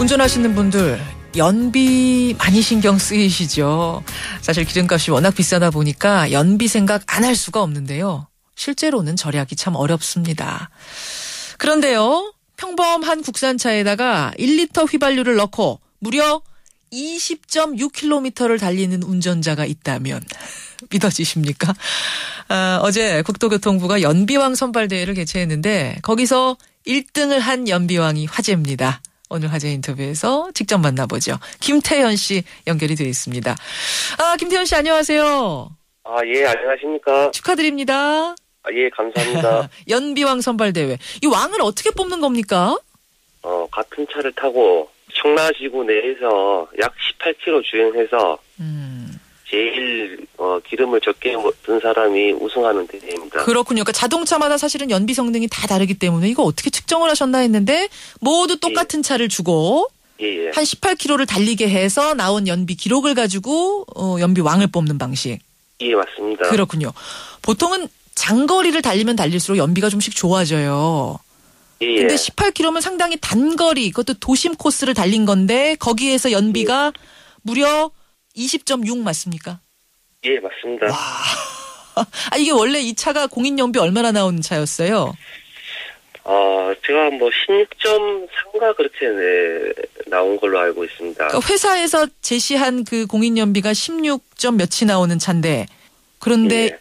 운전하시는 분들 연비 많이 신경 쓰이시죠? 사실 기름값이 워낙 비싸다 보니까 연비 생각 안 할 수가 없는데요. 실제로는 절약이 참 어렵습니다. 그런데요, 평범한 국산차에다가 1리터 휘발유를 넣고 무려 20.6km를 달리는 운전자가 있다면 믿어지십니까? 어제 국토교통부가 연비왕 선발대회를 개최했는데 거기서 1등을 한 연비왕이 화제입니다. 오늘 화제 인터뷰에서 직접 만나보죠. 김태현 씨 연결이 되어 있습니다. 김태현 씨 안녕하세요. 예, 안녕하십니까. 축하드립니다. 예, 감사합니다. 연비왕 선발대회. 이 왕을 어떻게 뽑는 겁니까? 같은 차를 타고 청라지구 내에서 약 18km 주행해서 제일 기름을 적게 든 사람이 우승하는 대회입니다. 그렇군요. 그러니까 자동차마다 사실은 연비 성능이 다 다르기 때문에 이거 어떻게 측정을 하셨나 했는데 모두 똑같은 차를 주고 한 18km를 달리게 해서 나온 연비 기록을 가지고 연비왕을 뽑는 방식. 예, 맞습니다. 그렇군요. 보통은 장거리를 달리면 달릴수록 연비가 좀씩 좋아져요. 예. 근데 18km면 상당히 단거리, 그것도 도심 코스를 달린 건데 거기에서 연비가 무려 20.6 맞습니까? 예, 맞습니다. 와. 이게 원래 이 차가 공인 연비 얼마나 나오는 차였어요? 제가 16.3가 그렇게 나온 걸로 알고 있습니다. 그러니까 회사에서 제시한 그 공인 연비가 16점 몇이 나오는 차인데 그런데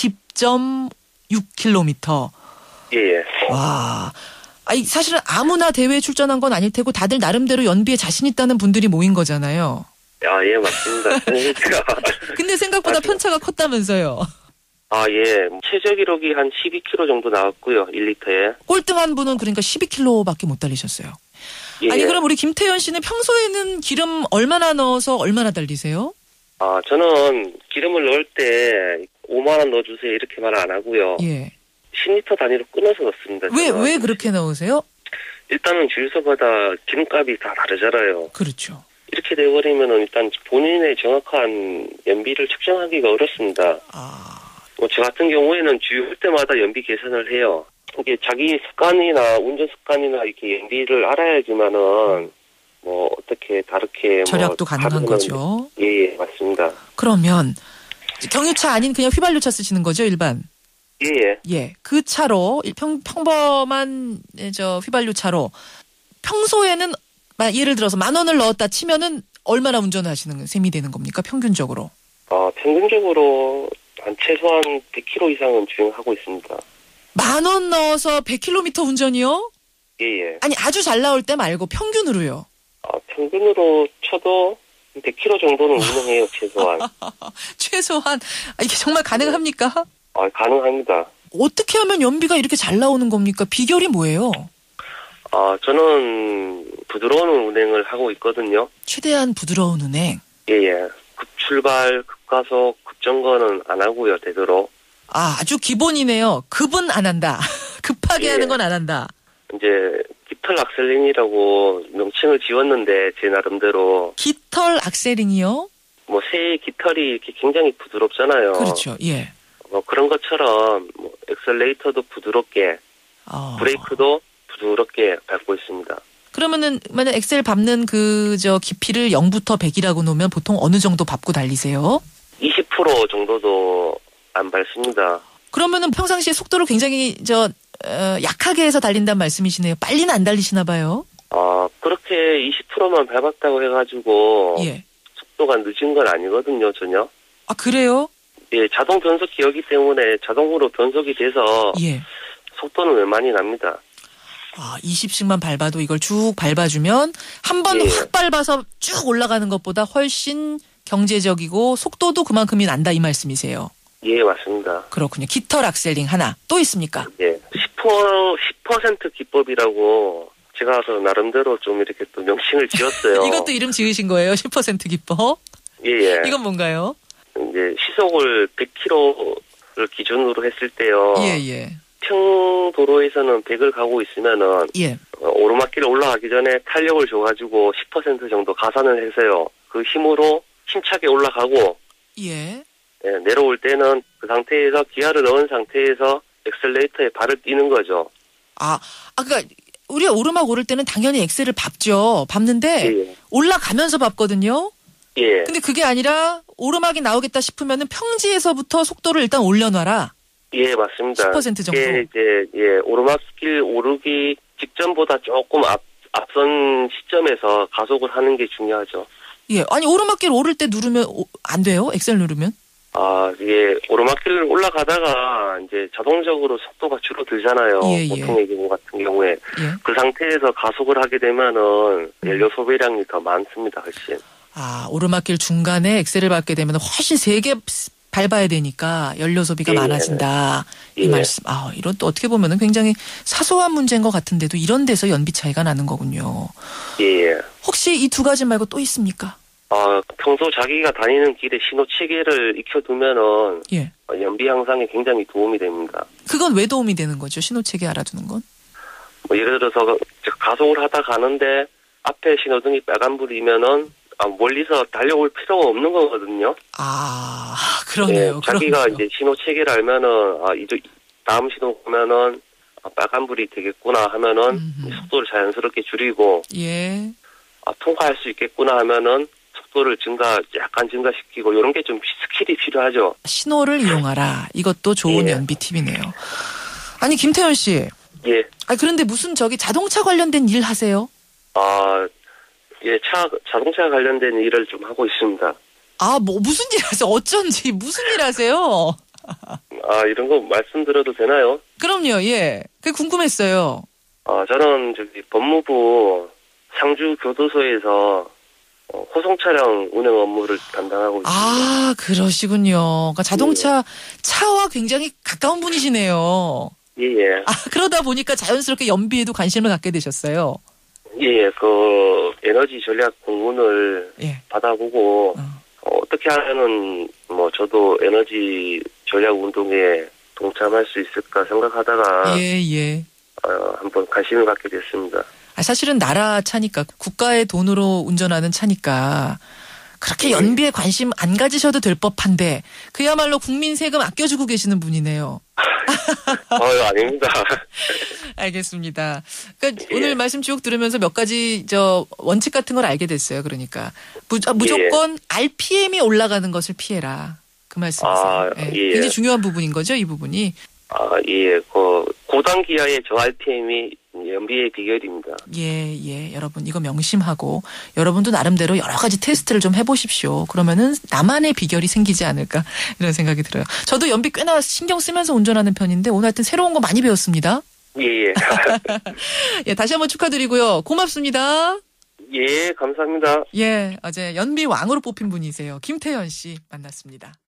20.6km. 예. 와. 사실은 아무나 대회에 출전한 건 아닐 테고 다들 나름대로 연비에 자신 있다는 분들이 모인 거잖아요. 예, 맞습니다. 근데 생각보다 편차가 컸다면서요. 예. 최저 기록이 한 12km 정도 나왔고요. 1리터에. 꼴등한 분은 그러니까 12km밖에 못 달리셨어요. 예. 그럼 우리 김태현 씨는 평소에는 기름 얼마나 넣어서 얼마나 달리세요? 저는 기름을 넣을 때 5만 원 넣어주세요 이렇게 말 안 하고요. 예. 10리터 단위로 끊어서 넣습니다. 왜 그렇게 넣으세요? 일단은 주유소마다 기름값이 다 다르잖아요. 그렇죠. 이렇게 돼버리면은 일단 본인의 정확한 연비를 측정하기가 어렵습니다. 저 같은 경우에는 주유할 때마다 연비 계산을 해요. 이게 자기 습관이나 운전 습관이나 이렇게 연비를 알아야지만은 어떻게 다르게 절약도 가능한 거죠. 예, 맞습니다. 그러면 경유차 아닌 그냥 휘발유차 쓰시는 거죠, 일반? 예. 그 차로 평범한 휘발유 차로 평소에는 예를 들어서 10,000원을 넣었다 치면은 얼마나 운전하시는 셈이 되는 겁니까, 평균적으로? 평균적으로 한 최소한 100km 이상은 주행하고 있습니다. 10,000원 넣어서 100km 운전이요? 예. 아주 잘 나올 때 말고 평균으로요. 평균으로 쳐도 100km 정도는 운행해요, 최소한. 최소한. 이게 정말 가능합니까? 가능합니다. 어떻게 하면 연비가 이렇게 잘 나오는 겁니까? 비결이 뭐예요? 저는 부드러운 운행을 하고 있거든요. 최대한 부드러운 운행? 예. 급출발, 급가속, 급정거는 안 하고요, 되도록. 아주 기본이네요. 급은 안 한다. 급하게 하는 건 안 한다. 이제 깃털 악셀링이라고 명칭을 지었는데 제 나름대로. 깃털 악셀링이요? 새의 깃털이 이렇게 굉장히 부드럽잖아요. 그렇죠. 예. 그런 것처럼 엑셀레이터도 부드럽게, 브레이크도 부드럽게 밟고 있습니다. 그러면은 만약 엑셀 밟는 깊이를 0부터 100이라고 놓으면 보통 어느 정도 밟고 달리세요? 20% 정도도 안 밟습니다. 그러면은 평상시에 속도를 굉장히 약하게 해서 달린다는 말씀이시네요. 빨리는 안 달리시나 봐요. 그렇게 20%만 밟았다고 해가지고 속도가 늦은 건 아니거든요, 전혀. 그래요? 예, 자동 변속기이기 때문에 자동으로 변속이 돼서 속도는 웬만히 납니다. 20씩만 밟아도 이걸 쭉 밟아주면 한 번 확 밟아서 쭉 올라가는 것보다 훨씬 경제적이고 속도도 그만큼이 난다 이 말씀이세요. 예, 맞습니다. 그렇군요. 깃털 악셀링 하나 또 있습니까? 예, 10% 기법이라고 제가 나름대로 좀 이렇게 또 명칭을 지었어요. 이것도 이름 지으신 거예요? 10% 기법? 예. 이건 뭔가요? 이제 시속을 100km를 기준으로 했을 때요. 예. 평도로에서는 100을 가고 있으면은 오르막길을 올라가기 전에 탄력을 줘가지고 10% 정도 가산을 해서요. 그 힘으로 힘차게 올라가고 내려올 때는 그 상태에서 기아를 넣은 상태에서 엑셀레이터에 발을 띄는 거죠. 그러니까 우리 오르막 오를 때는 당연히 엑셀을 밟죠. 밟는데 예. 올라가면서 밟거든요. 예. 근데 그게 아니라 오르막이 나오겠다 싶으면은 평지에서부터 속도를 일단 올려놔라. 예, 맞습니다. 10% 정도. 이게 이제 예, 오르막길 오르기 직전보다 조금 앞선 시점에서 가속을 하는 게 중요하죠. 예, 아니 오르막길 오를 때 누르면 안 돼요? 엑셀 누르면? 이게 오르막길을 올라가다가 이제 자동적으로 속도가 줄어들잖아요. 예, 예. 보통의 경우 같은 경우에 예. 그 상태에서 가속을 하게 되면은 연료 소비량이 더 많습니다, 훨씬. 오르막길 중간에 엑셀을 밟게 되면 훨씬 세게 밟아야 되니까 연료 소비가 예. 많아진다. 이 예. 말씀. 이런 또 어떻게 보면은 굉장히 사소한 문제인 것 같은데도 이런 데서 연비 차이가 나는 거군요. 예. 혹시 이 두 가지 말고 또 있습니까? 평소 자기가 다니는 길에 신호 체계를 익혀두면은 예. 연비 향상에 굉장히 도움이 됩니다. 그건 왜 도움이 되는 거죠? 신호체계 알아두는 건? 뭐 예를 들어서 가속을 하다 가는데 앞에 신호등이 빨간불이면은 멀리서 달려올 필요가 없는 거거든요. 그러네요. 예, 자기가 그러네요. 이제 신호 체계를 알면은 이제 다음 신호 보면은 빨간불이 되겠구나 하면은 속도를 자연스럽게 줄이고 예. 통과할 수 있겠구나 하면은 속도를 약간 증가시키고 이런 게 좀 스킬이 필요하죠. 신호를 이용하라. 이것도 좋은 예. 연비 팁이네요. 아니 김태현 씨. 예. 그런데 무슨 자동차 관련된 일 하세요? 예, 자동차 관련된 일을 좀 하고 있습니다. 무슨 일 하세요? 어쩐지 무슨 일 하세요? 이런 거 말씀드려도 되나요? 그럼요. 예. 그게 궁금했어요. 저는 법무부 상주교도소에서 호송 차량 운행 업무를 담당하고 있습니다. 그러시군요. 그러니까 자동차 차와 굉장히 가까운 분이시네요. 예, 예. 그러다 보니까 자연스럽게 연비에도 관심을 갖게 되셨어요. 예, 에너지 전략 공문을 예. 받아보고 어떻게 하면은 저도 에너지 전략 운동에 동참할 수 있을까 생각하다가 예. 한번 관심을 갖게 됐습니다. 사실은 나라 차니까 국가의 돈으로 운전하는 차니까 그렇게 연비에 관심 안 가지셔도 될 법한데 그야말로 국민 세금 아껴주고 계시는 분이네요. 아닙니다. 알겠습니다. 그러니까 예. 오늘 말씀 쭉 들으면서 몇 가지 원칙 같은 걸 알게 됐어요. 그러니까 무조건 RPM이 올라가는 것을 피해라. 그 말씀이세요. 예. 굉장히 중요한 부분인 거죠, 이 부분이. 예. 고당 기아의 저 RPM이 연비의 비결입니다. 예. 여러분 이거 명심하고 여러분도 나름대로 여러 가지 테스트를 좀 해보십시오. 그러면은 나만의 비결이 생기지 않을까 이런 생각이 들어요. 저도 연비 꽤나 신경 쓰면서 운전하는 편인데 오늘 하여튼 새로운 거 많이 배웠습니다. 예. 예, 다시 한번 축하드리고요. 고맙습니다. 예, 감사합니다. 예, 어제 연비 왕으로 뽑힌 분이세요. 김태현 씨 만났습니다.